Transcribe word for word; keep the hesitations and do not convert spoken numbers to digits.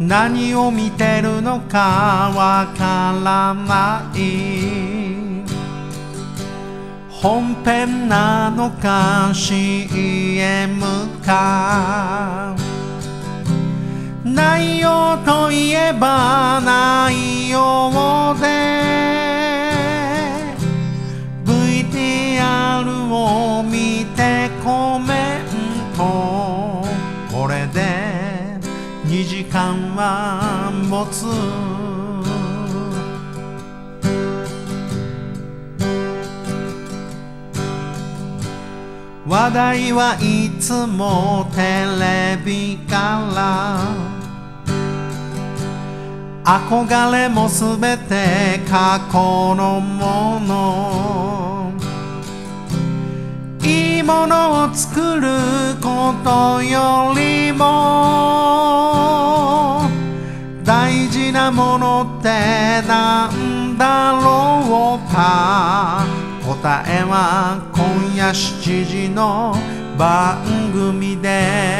何を見てるのかわからない。本編なのか シーエム か。内容といえば内容で ブイティーアール を見てコメント。これでにじかんは持つ。話題はいつもテレビから憧れもすべて過去のもの。いいものを作ることよりも大事なものってなんだろうか。答えは今夜しちじの番組で